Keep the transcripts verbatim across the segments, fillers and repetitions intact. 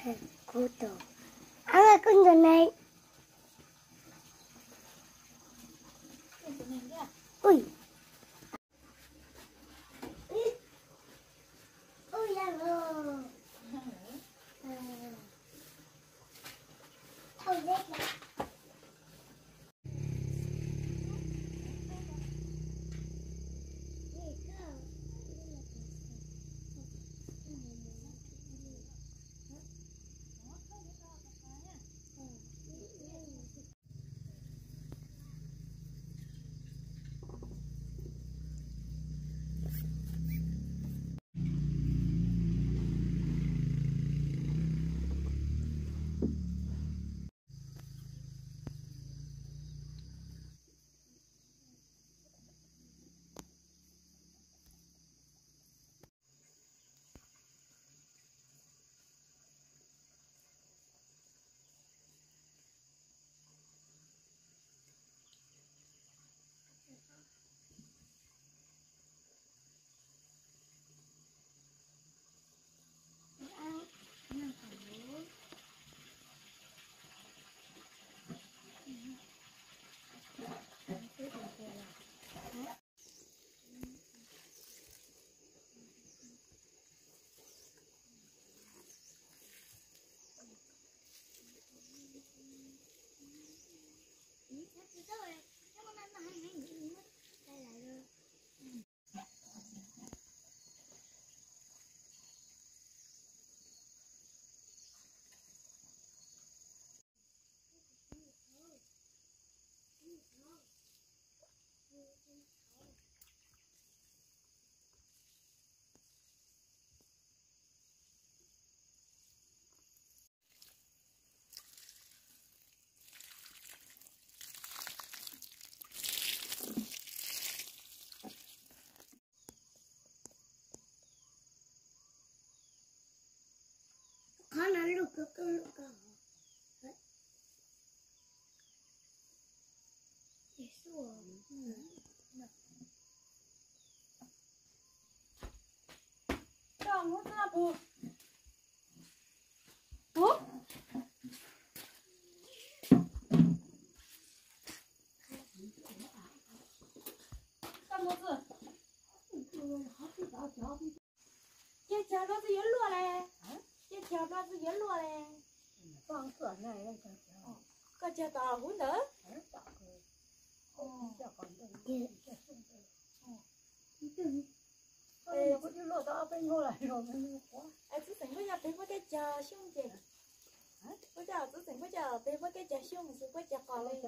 Cô tổ. Ăn ơi con giờ này. Ui. Ui là rồi. Thôi đấy là. Khó nó lục lục lục lục. Đâu muốn ra bù. Bù. Sao muốn gì? Chị chào nó gì luôn này. Chị chào nó gì luôn này. Con cửa này đây chào chào. Có chào tao hút nữa. Ê, có chứ lộ tao bên ngô lại rồi bên quá. Em cứ tỉnh với nhau bên với cái chờ xong chị. Bây giờ cứ tỉnh với giờ bên với cái chờ xong rồi với chờ còn lên.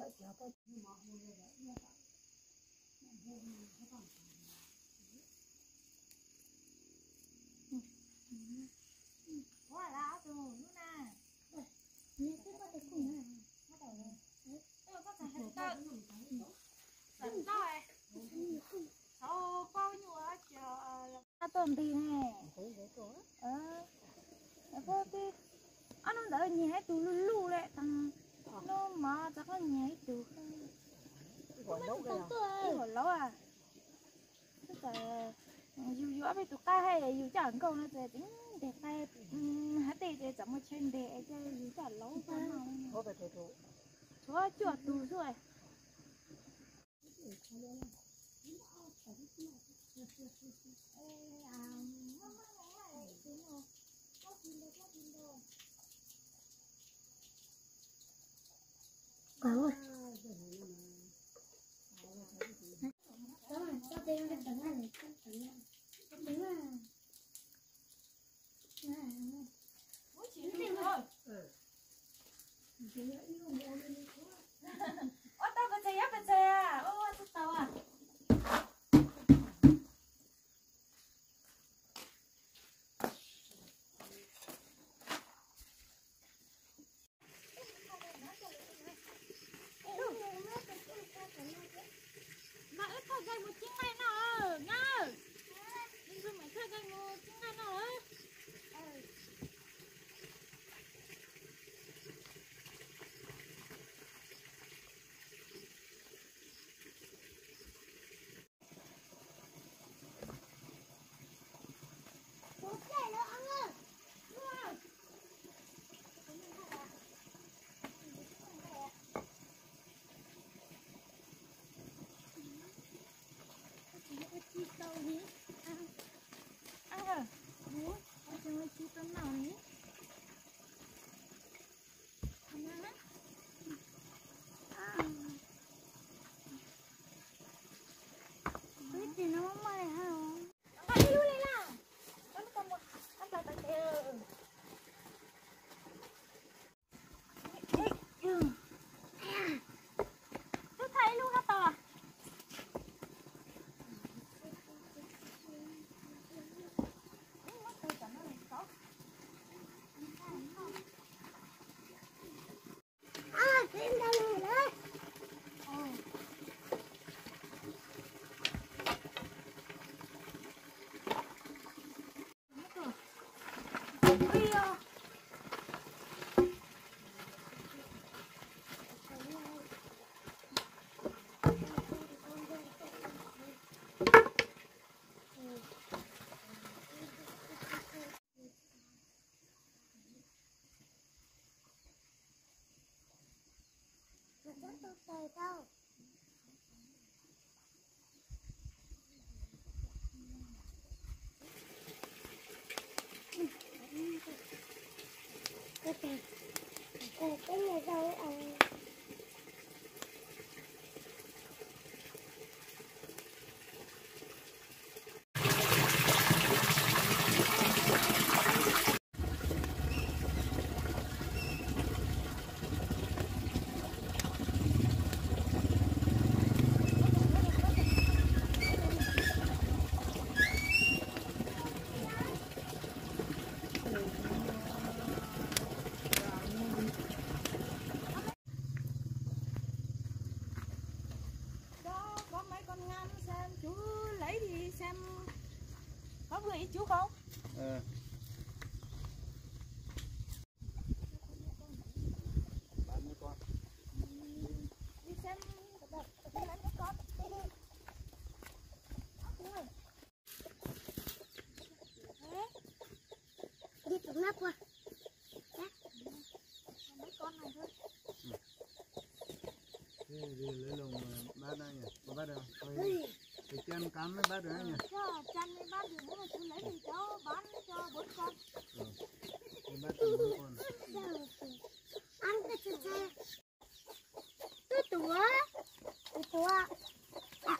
Quá là từ nữa nè. Nè cái có thể cùng này. Bắt đầu lên. Tôi có thể hết tao. Tỉnh tao ấy. Sao bao nhiêu á chờ. Ta tôm thì nè. Ờ. Có cái anh nó đợi nhảy tù lu lu đấy thằng nó mà chắc nó nhảy tù không. Gọi lâu rồi. Gọi lâu à. Tức là dù dù áp tụ ca hay là dù chẳng câu nó sẽ tính để tay hết thì để chậm một chân để cho dù chẳng lâu sao nào. Thôi về thôi thôi. Chúa chuột tù rồi. Quá rồi. Đó là cho tên cái tầng này, cái tầng này. Cái tầng này. Này. Mới chỉ đi thôi. Ừ. Chỉ là ít không mua lên đi thôi. Ô tao có chạy á, có chạy à. Ô tao tao à. Trời đâu. Cái cái cái cái này đâu ông có gửi chú không? Ừ. Bán mấy con. Đi xem đi lấy mấy con. đi tụi nó qua. Mấy con này thôi. Thế đi lấy lồng bát đây nhỉ? Có bát đâu? Thì chân cắm mới bắt được nhỉ? Cho chân mới bắt được, nếu mà chú lấy thì cháu bán cho bốn con. Ừ. Thì bắt được bốn con. Ăn cái gì thế? Tôi tủa. Tôi tủa. À.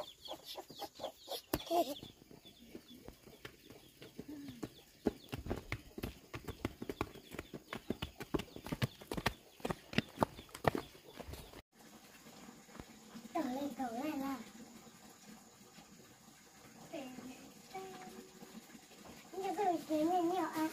Trở lên cầu này là nhà tôi chế nhiều nhiều à.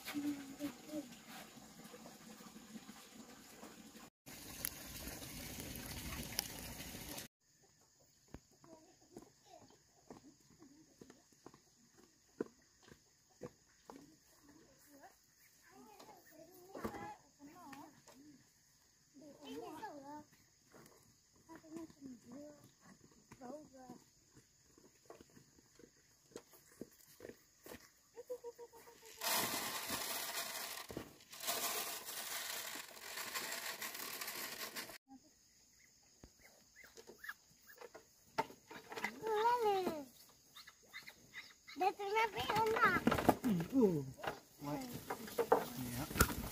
Để tụi nó biết hơn nào. Ừ. Vậy. Nhẹ.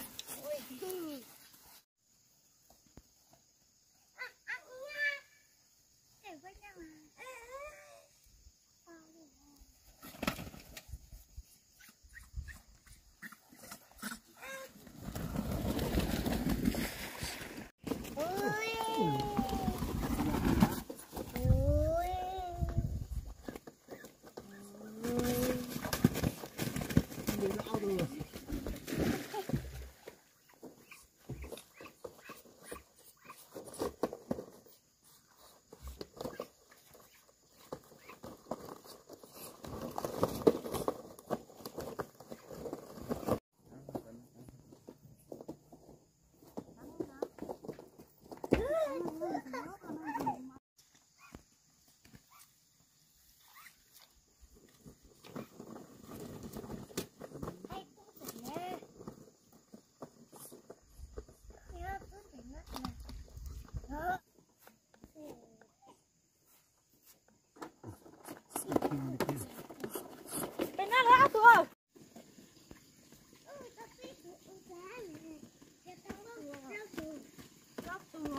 Bị lão rồi. Bên nó lá tụi. Lót tụi.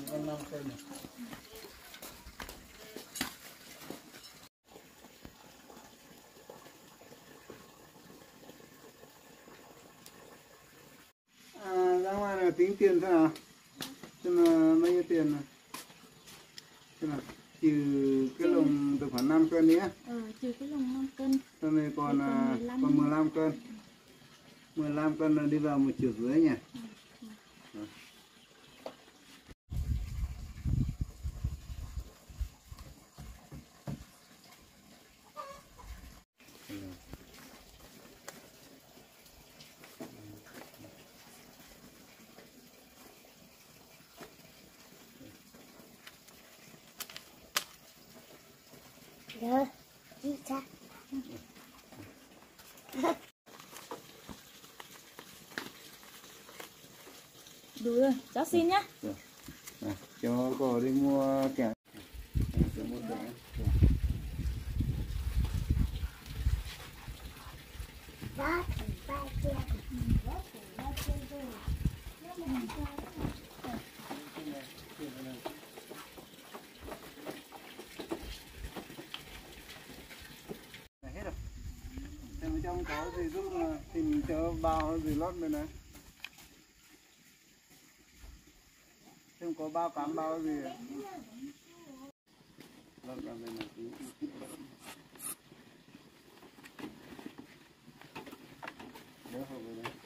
con năm cân này. À, ra ngoài là tính tiền thế nào? Thế là mấy nhiêu tiền này? Thế là trừ cái lồng từ khoảng năm cân nhé. Ờ, trừ cái lồng năm cân. Sau này còn còn mười lăm. còn mười lăm cân. mười lăm cân là đi vào một triệu rưỡi nhỉ. Ừ. Được, đi cha. Đủ rồi, cháu xin nhá. Rồi. À, cho cô đi mua kẹo. Cho mua kẹo. Đó, ba kia. Hết rồi. Xem trong có gì giúp là tìm cho bao gì lót bên này. Xem có bao cám bao gì. Lót ra bên này tí. Đỡ hộ bên đây.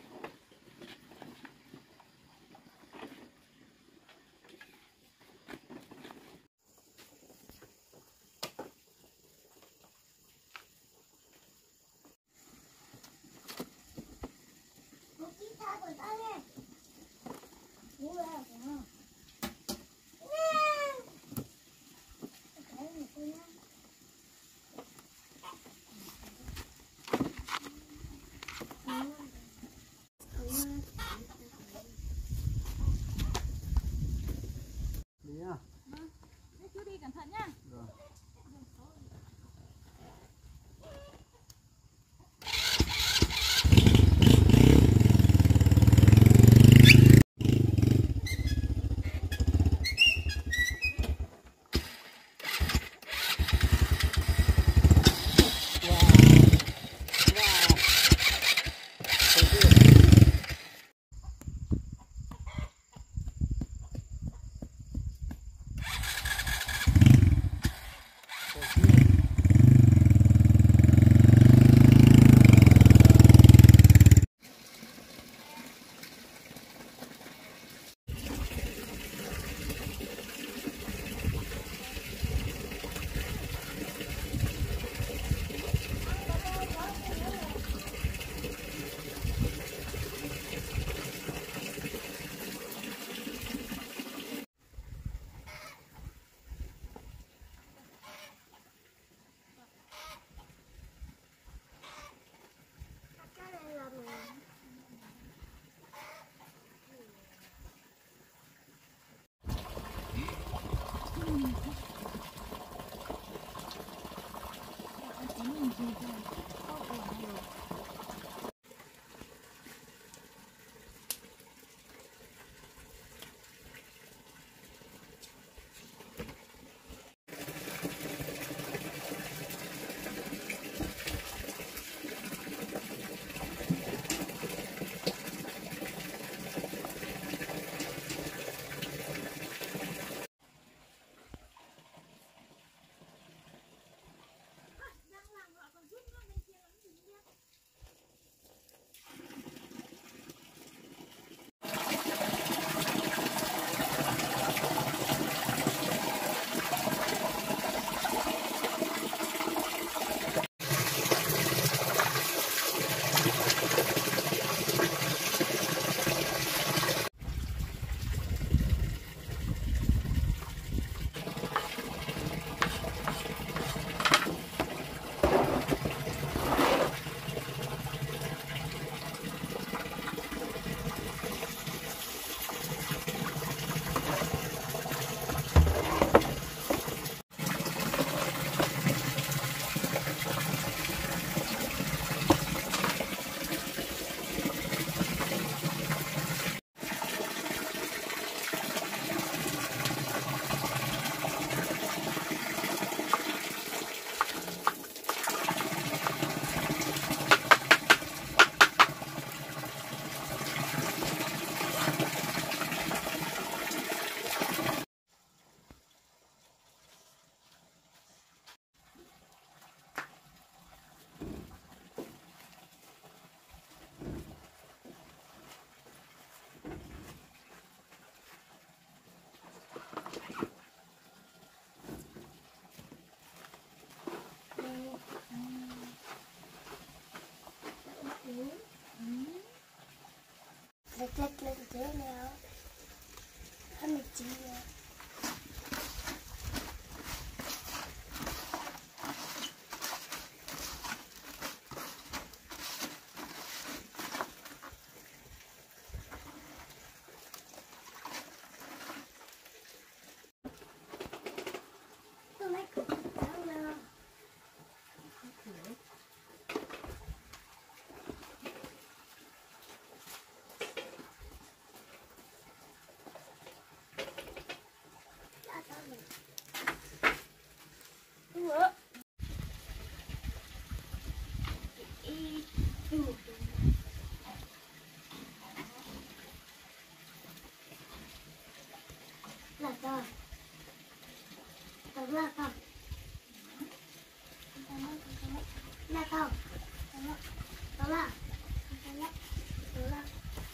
ra không? Đó là đó là đó là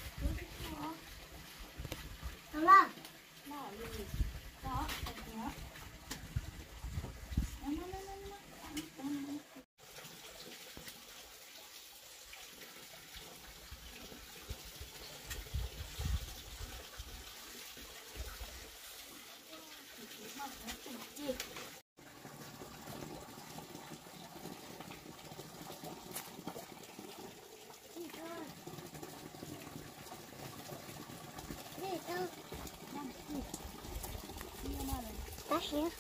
đó là Đó gì? Đó, đó. Nó nó nó nó nó. Back here.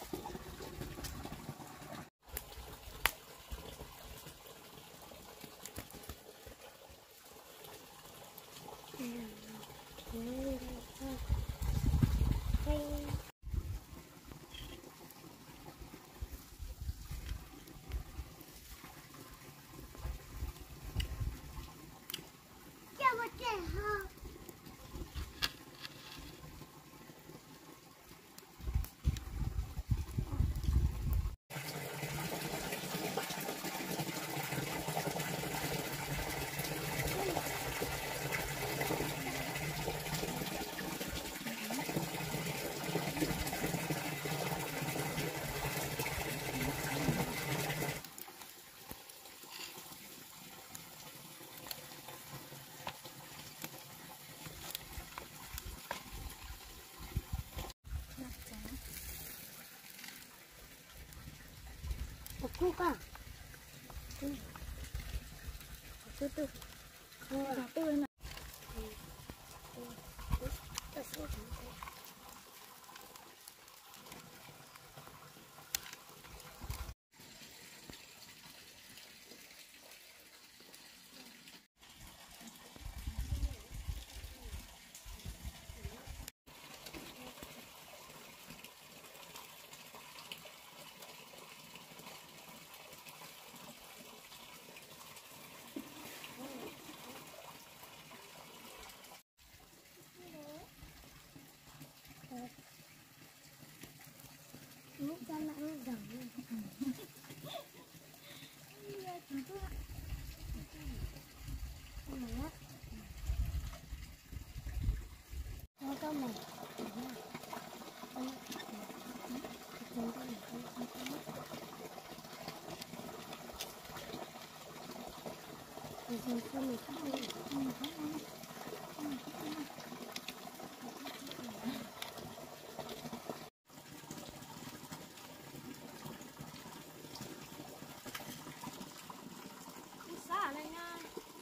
Aku kah? Tu, tu tu. Oh, tu ni. Tu tu. Nước cho nó dầu. Nó có một. Xả lên nha.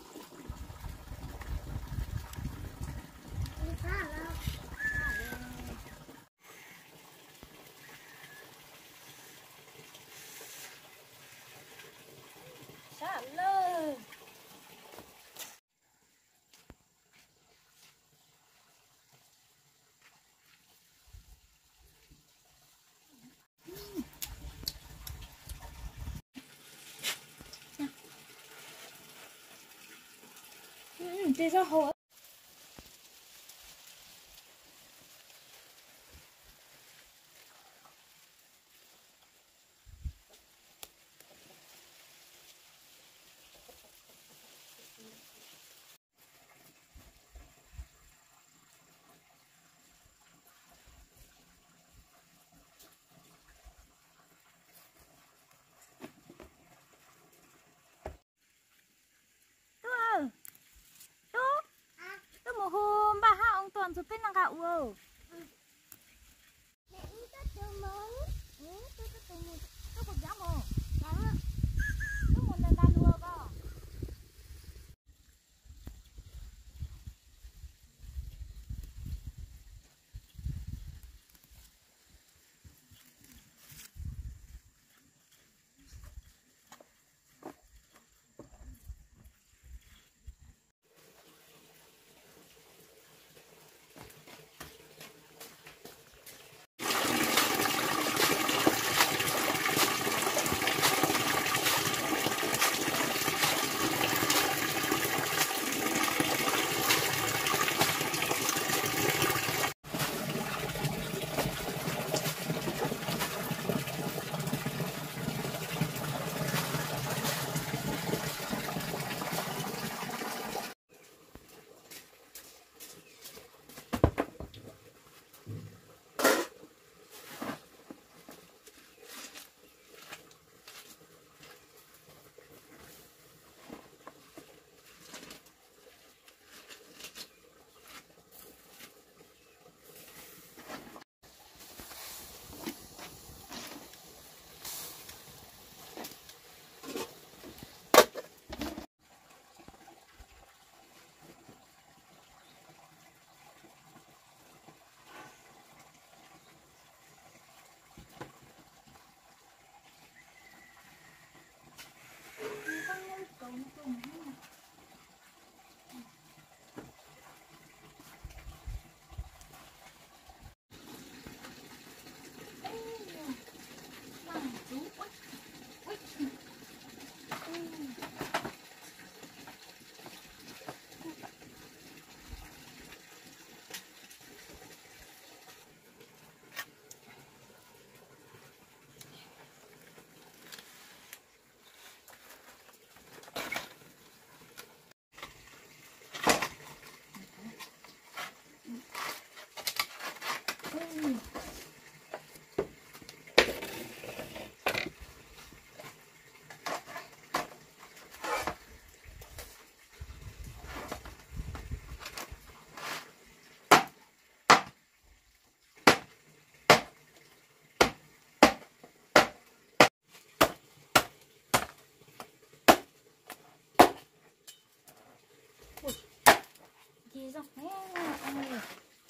Xả lên. Ừ, thế sao hồ? Gì rồi? Nè, ăn đi.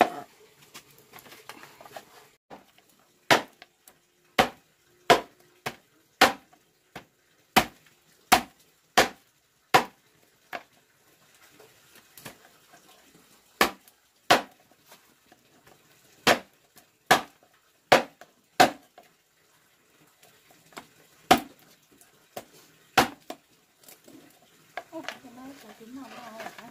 Ôi, cái này có trứng nào vào hả?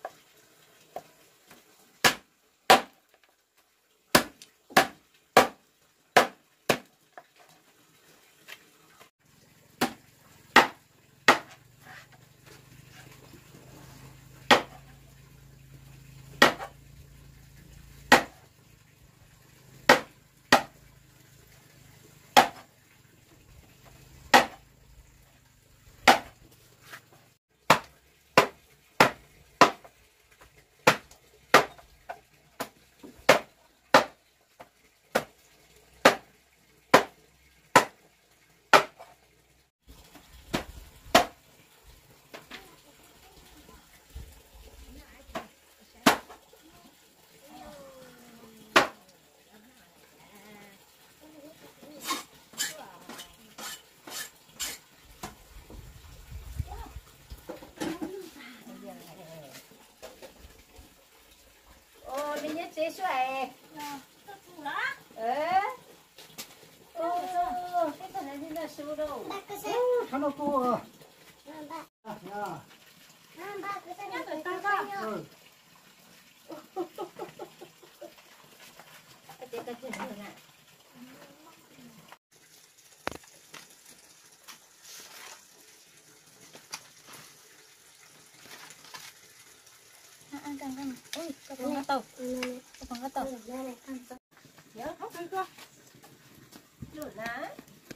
chế xoài. Ừ. Ừ. Cái thằng này thì là số đâu. Thằng nó cô à. Ừ. Ăn càng càng. Ôi, cái con cá tàu. Cái con cá tàu. Nhớ không thấy chưa? Lửa lá.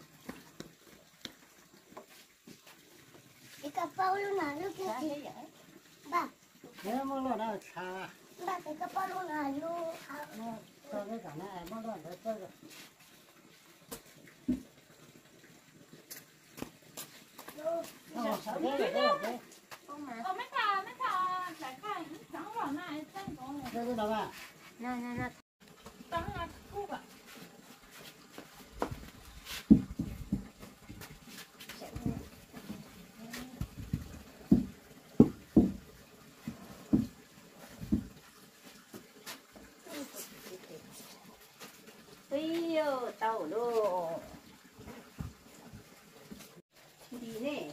Cái cà phao luôn là lúc kia chị. Bà. Nếu mà nó đã xa. Bà cái cà phao luôn là lúc. Nó cho cái cả này nó đã để chơi rồi. Nó sao thế rồi thế thế. Ờ mấy thà mấy thà giải khai trắng vào này chân có này. Đây cái đâu à? Nè nè nè. Trắng là khu ạ. Ui tàu đồ. Đi nè.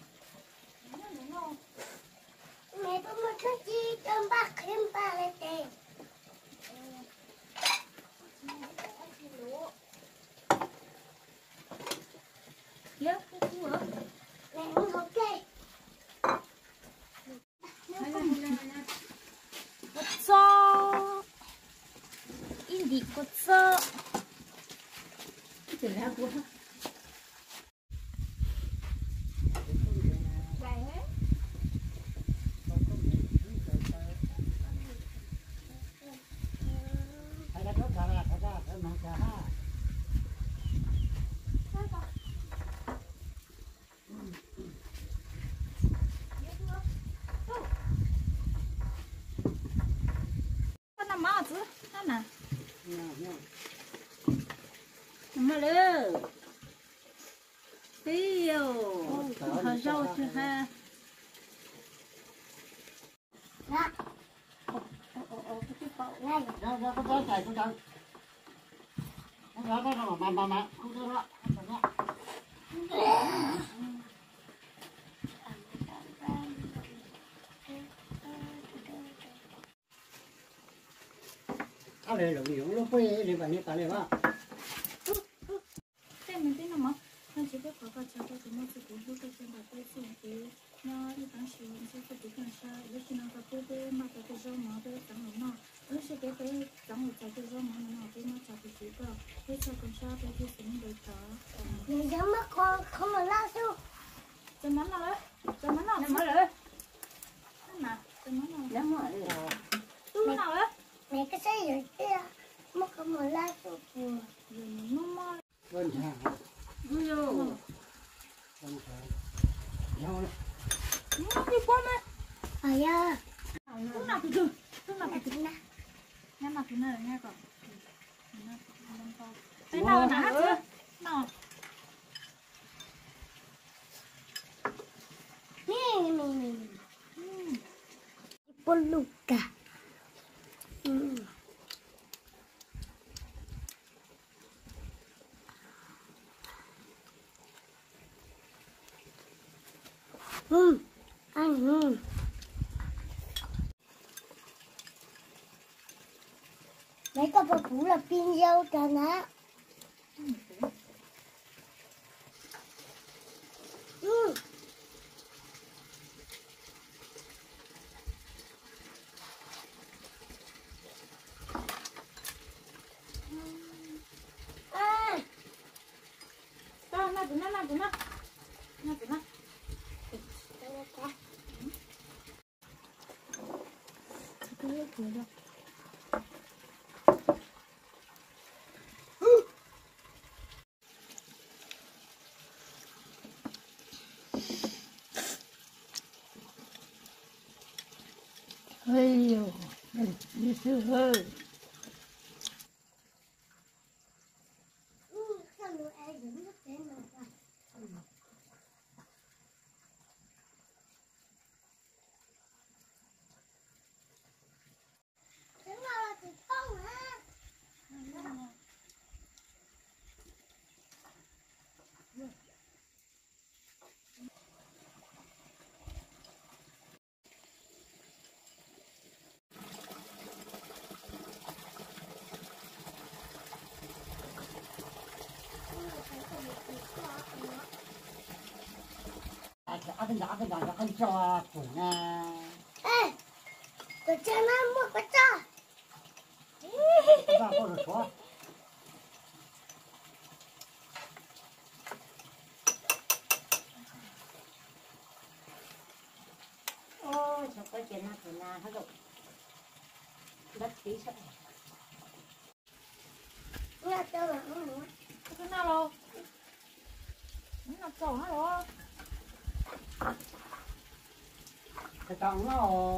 Mẹ tôi muốn cho chị trong bác thêm ba lên tiền. Nhớ cái khu hả? Mẹ không học đây. 고쳐 인디 고쳐 Cái lá của Hay là có cả là cả ra cái mà cả ha. con nằm mơ chứ nè mà lơ. Tiêu. Họ rau chưa ha. Dạ. Này. Ra ra có trái cũng chẳng. Nó ra nó mà mà mà không ra đó. à lấy lồng nhúng lúc bây lấy bạn như ta lấy vào cái mình tin mà nên chỉ biết có cái chân cái chúng nó chỉ cũng biết cái chân là cái chân cái nhau như当时我们是自己干啥，有些那个贝贝嘛，在这肉毛的长了嘛，有些给贝长了在这肉毛的嘛，贝嘛长不几个，有些干啥贝就什么都长。 Người dám mất con không mà la sao? Cho mắm nào đấy, cho mắm nào, mắm đấy. Nào, cho mắm nào. lắm rồi Mắm nào đấy. Mẹ cái xe rồi kia mất không mà la sao vừa. Rồi mắm mắm. vân thà Vui rồi. vân thà nhau đấy Mắm đi qua mẹ. À ya. Lúc nào từ từ, lúc nào từ từ. Nghe mặt thế này nghe còn. Cái nào đã hát chưa? Nào. Nè nè nè. Poluka. Ừ. Ừ. Ăn ừ. Mấy cái bà cũ là pin dâu trà ná. Ừ. À. Tao na tụi nó na tụi nó. Na tụi nó. Cái cửa đâu. ơi yo đi sư hơi Ừ. Sao nữa ai đứng nước thế mà ra. Thế nào là thịt không hả? ăn cái giá cái giá ăn cho của nhà Ê, tôi cho nó mua cái cho. ra con được số ôi sao cái chuyện này của nhà hết rồi đất tí sợ Nghe tôi là không muốn. Cái nào rồi? Nó trổ nó rồi. cái trọng nó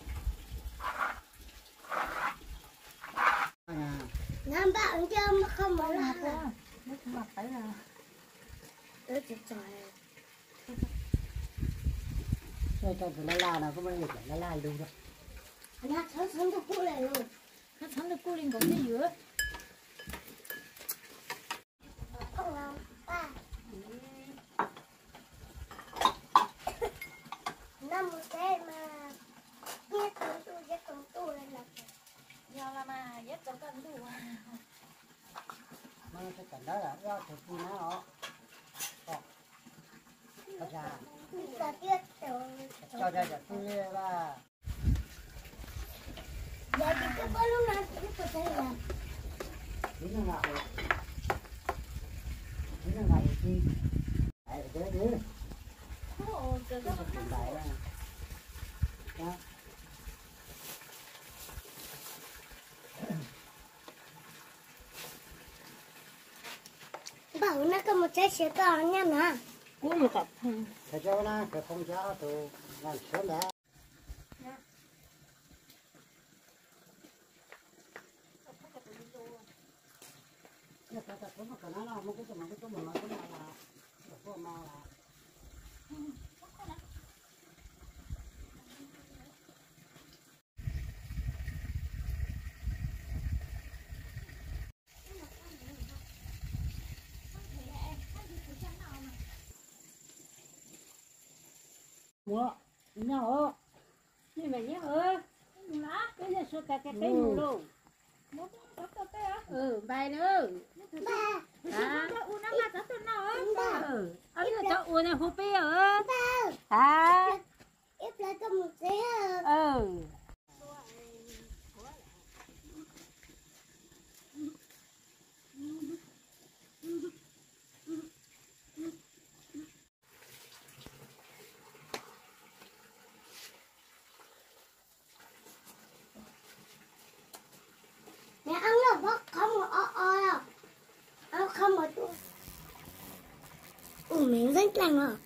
à Nam bạn cho mà không mà la. Nó không mặt tới là Tôi chỉ trời. chơi cho tụi nó la nào có bao nhiêu nó la luôn rồi Nó thấm thấm cho cụ này luôn. nó thắng được cô linh có cái giữa. Không nào. Ba. Năm một thế mà biết con tu biết con tu lên là Giờ là mà dắt cho con đủ. mà cái cảnh đó là do thực gì nó họ bây giờ ta biết rồi. cho ra cho tôi là Giờ thì cứ có lúc nào cũng có thể làm. đúng là ngại đúng là ngại chi đấy đấy đấy Ồ, cái cái chuyện đấy là đó Bảo nó có một trái sữa to nha nè. Cú một cặp. thế cho nó cái không cho tôi làm sớm đã cái cái cái cái cái nó nó cái cái mà cái cái mà nó cái là cái mà là mua nhau ơ Như vậy nhá ơi. Lá cái này số cái cái cái mù luôn. ừ bài nữa ba à u nó mà rất nó ba ừ anh là cho uống này hộp bia ở ba hả ép lại cho một xíu ừ mẹ ăn nó bớt không một o o đâu ăn không một chút ủa miệng rất lành à